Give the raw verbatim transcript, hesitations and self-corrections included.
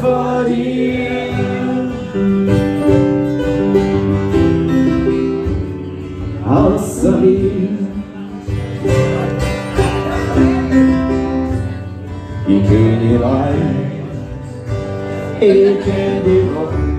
vor dir. Außer mir die Königreich, ich kenn die Wochen